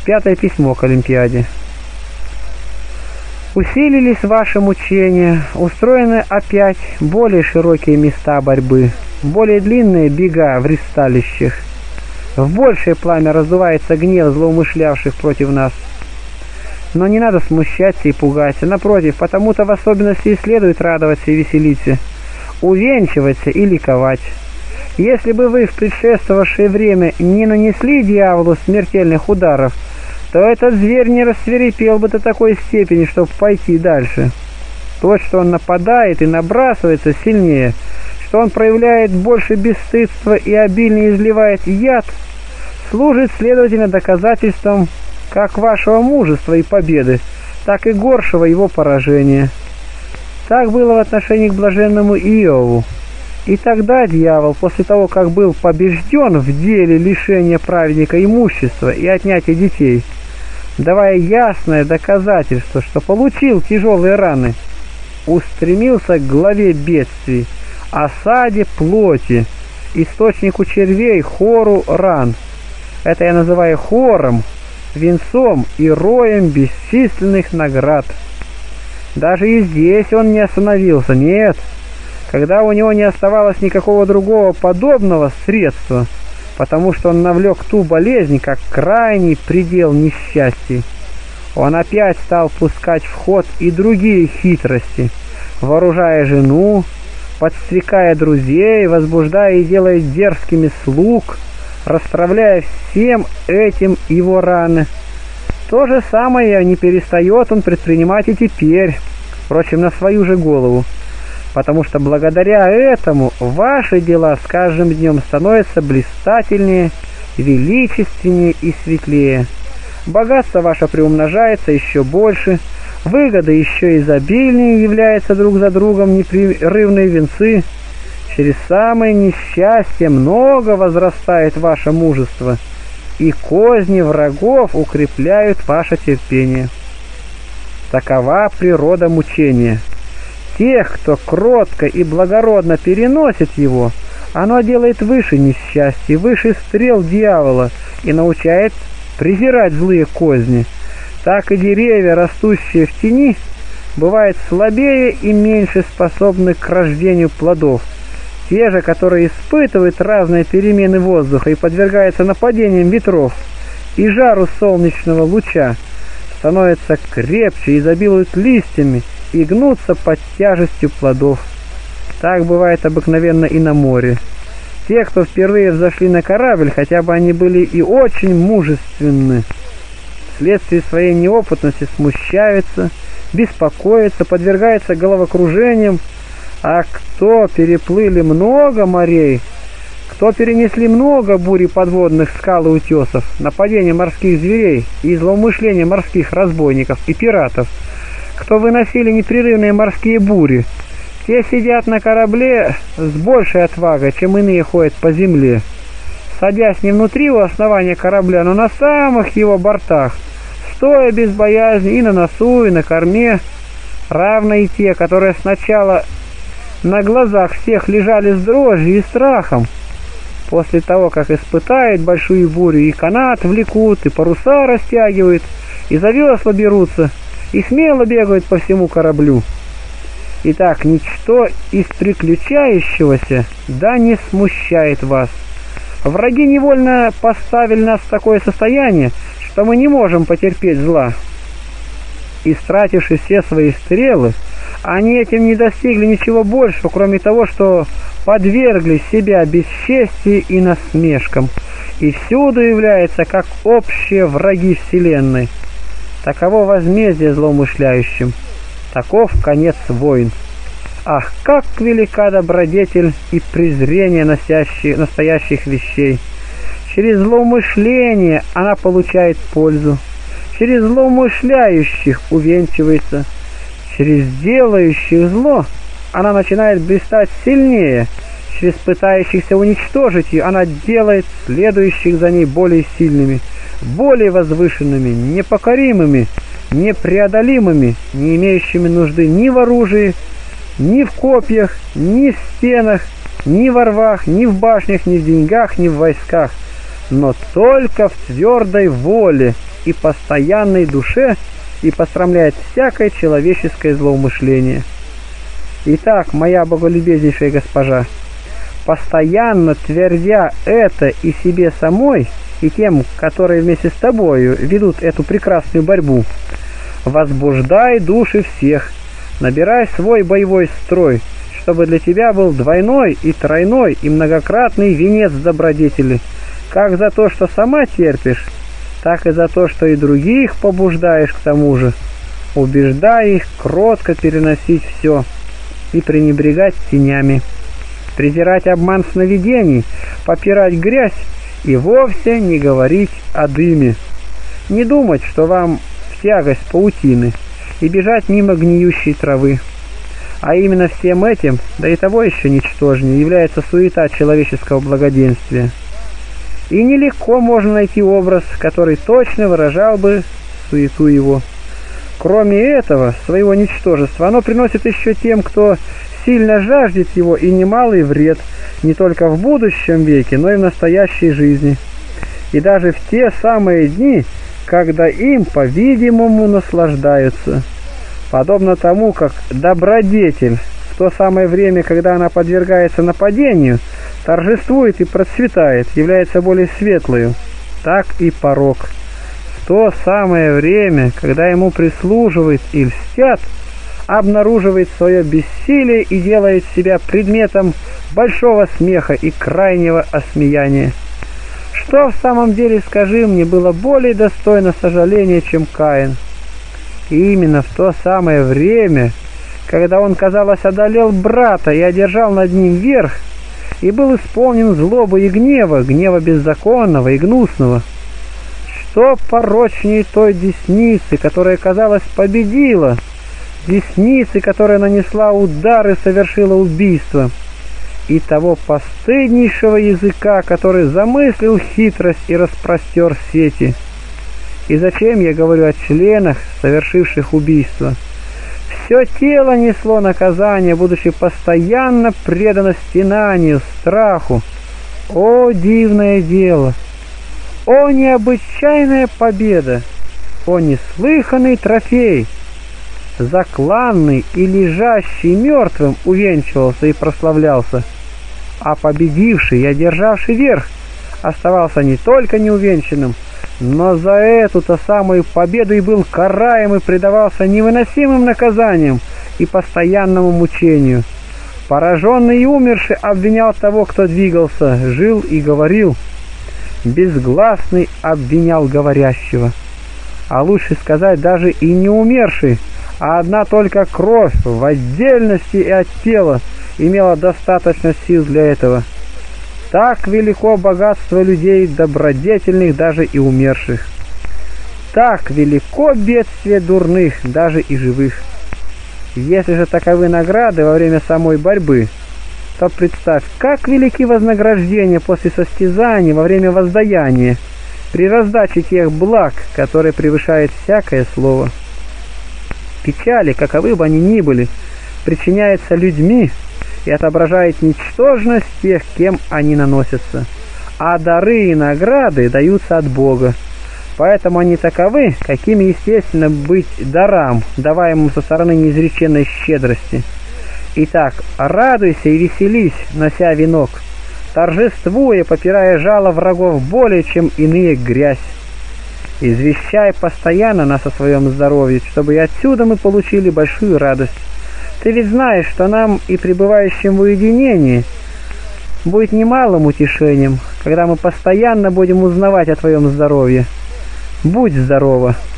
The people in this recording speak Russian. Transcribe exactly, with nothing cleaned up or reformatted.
пятое письмо к Олимпиаде. Усилились ваши мучения, устроены опять более широкие места борьбы, более длинные бега в ристалищах. В большее пламя раздувается гнев злоумышлявших против нас. Но не надо смущаться и пугаться, напротив, потому-то в особенности и следует радоваться и веселиться, увенчиваться и ликовать. Если бы вы в предшествовавшее время не нанесли дьяволу смертельных ударов, то этот зверь не рассвирепел бы до такой степени, чтобы пойти дальше. То, что он нападает и набрасывается сильнее, что он проявляет больше бесстыдства и обильнее изливает яд, служит, следовательно, доказательством как вашего мужества и победы, так и горшего его поражения. Так было в отношении к блаженному Иову. И тогда дьявол, после того, как был побежден в деле лишения праведника имущества и отнятия детей, давая ясное доказательство, что получил тяжелые раны, устремился к главе бедствий, осаде плоти, источнику червей, хору ран. Это я называю хором, венцом и роем бесчисленных наград. Даже и здесь он не остановился, нет. Когда у него не оставалось никакого другого подобного средства, потому что он навлек ту болезнь, как крайний предел несчастья, он опять стал пускать в ход и другие хитрости, вооружая жену, подстрекая друзей, возбуждая и делая дерзкими слуг, расстравляя всем этим его раны. То же самое не перестает он предпринимать и теперь, впрочем, на свою же голову, потому что благодаря этому ваши дела с каждым днем становятся блистательнее, величественнее и светлее. Богатство ваше приумножается еще больше, выгоды еще изобильнее являются друг за другом непрерывные венцы. Через самое несчастье много возрастает ваше мужество, и козни врагов укрепляют ваше терпение. Такова природа мучения. Тех, кто кротко и благородно переносит его, оно делает выше несчастья, выше стрел дьявола и научает презирать злые козни. Так и деревья, растущие в тени, бывают слабее и меньше способны к рождению плодов. Те же, которые испытывают разные перемены воздуха и подвергаются нападениям ветров и жару солнечного луча, становятся крепче, изобилуют листьями и гнутся под тяжестью плодов. Так бывает обыкновенно и на море. Те, кто впервые взошли на корабль, хотя бы они были и очень мужественны, вследствие своей неопытности смущаются, беспокоятся, подвергаются головокружениям, а кто переплыли много морей, кто перенесли много бури подводных скал и утесов, нападения морских зверей и злоумышления морских разбойников и пиратов, кто выносили непрерывные морские бури, те сидят на корабле с большей отвагой, чем иные ходят по земле, садясь не внутри у основания корабля, но на самых его бортах, стоя без боязни и на носу, и на корме, равно и те, которые сначала на глазах всех лежали с дрожью и страхом, после того, как испытают большую бурю, и канат влекут, и паруса растягивают, и за весла берутся, и смело бегают по всему кораблю. Итак, ничто из приключающегося да не смущает вас. Враги невольно поставили нас в такое состояние, что мы не можем потерпеть зла. Истративши все свои стрелы, они этим не достигли ничего большего, кроме того, что подвергли себя бесчестию и насмешкам, и всюду являются как общие враги вселенной. Таково возмездие злоумышляющим, таков конец войн. Ах, как велика добродетель и презрение носящих, настоящих вещей! Через злоумышление она получает пользу, через злоумышляющих увенчивается, через делающих зло она начинает блистать сильнее, через пытающихся уничтожить ее она делает следующих за ней более сильными, более возвышенными, непокоримыми, непреодолимыми, не имеющими нужды ни в оружии, ни в копьях, ни в стенах, ни во рвах, ни в башнях, ни в деньгах, ни в войсках, но только в твердой воле и постоянной душе и посрамляет всякое человеческое злоумышление. Итак, моя боголюбезнейшая госпожа, постоянно твердя это и себе самой, и тем, которые вместе с тобою ведут эту прекрасную борьбу, возбуждай души всех, набирай свой боевой строй, чтобы для тебя был двойной и тройной и многократный венец добродетели, как за то, что сама терпишь, так и за то, что и других побуждаешь к тому же, убеждая их кротко переносить все и пренебрегать тенями, презирать обман сновидений, попирать грязь и вовсе не говорить о дыме, не думать, что вам в тягость паутины, и бежать мимо гниющей травы. А именно всем этим, да и того еще ничтожнее, является суета человеческого благоденствия. И нелегко можно найти образ, который точно выражал бы суету его. Кроме этого, своего ничтожества, оно приносит еще тем, кто сильно жаждет его, и немалый вред, не только в будущем веке, но и в настоящей жизни. И даже в те самые дни, когда им, по-видимому, наслаждаются. Подобно тому, как добродетель в то самое время, когда она подвергается нападению, торжествует и процветает, является более светлою, так и порок в то самое время, когда ему прислуживают и льстят, обнаруживает свое бессилие и делает себя предметом большого смеха и крайнего осмеяния. Что в самом деле, скажи мне, было более достойно сожаления, чем Каин? И именно в то самое время, когда он, казалось, одолел брата и одержал над ним верх, и был исполнен злобы и гнева, гнева беззаконного и гнусного. Что порочнее той десницы, которая, казалось, победила, десницы, которая нанесла удар и совершила убийство, и того постыднейшего языка, который замыслил хитрость и распростер сети. И зачем я говорю о членах, совершивших убийство? Все тело несло наказание, будучи постоянно предано стенанию, страху. О, дивное дело! О, необычайная победа! О, неслыханный трофей! Закланный и лежащий мертвым увенчивался и прославлялся, а победивший и одержавший верх оставался не только неувенчанным, но за эту-то самую победу и был караем и предавался невыносимым наказаниям и постоянному мучению. Пораженный и умерший обвинял того, кто двигался, жил и говорил. Безгласный обвинял говорящего. А лучше сказать, даже и не умерший, а одна только кровь в отдельности и от тела имела достаточно сил для этого. Так велико богатство людей добродетельных, даже и умерших. Так велико бедствие дурных, даже и живых. Если же таковы награды во время самой борьбы, то представь, как велики вознаграждения после состязаний во время воздаяния, при раздаче тех благ, которые превышают всякое слово. Печали, каковы бы они ни были, причиняются людьми и отображает ничтожность тех, кем они наносятся, а дары и награды даются от Бога. Поэтому они таковы, какими естественно быть дарам, даваемым со стороны неизреченной щедрости. Итак, радуйся и веселись, нося венок, торжествуя, попирая жало врагов более, чем иные грязь. Извещай постоянно нас о своем здоровье, чтобы и отсюда мы получили большую радость. Ты ведь знаешь, что нам и пребывающим в уединении будет немалым утешением, когда мы постоянно будем узнавать о твоем здоровье. Будь здорова!